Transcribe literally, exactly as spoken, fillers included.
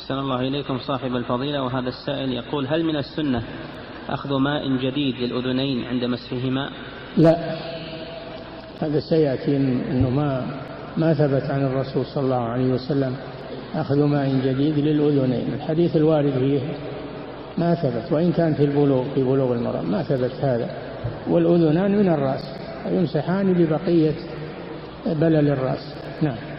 أحسن الله إليكم صاحب الفضيلة. وهذا السائل يقول: هل من السنة أخذ ماء جديد للأذنين عند مسحهما؟ لا، هذا سيأتي أنه ما ما ثبت عن الرسول صلى الله عليه وسلم أخذ ماء جديد للأذنين. الحديث الوارد فيه ما ثبت، وإن كان في البلوغ في بلوغ المرام ما ثبت هذا. والأذنان من الرأس، يمسحان ببقية بلل الرأس. نعم.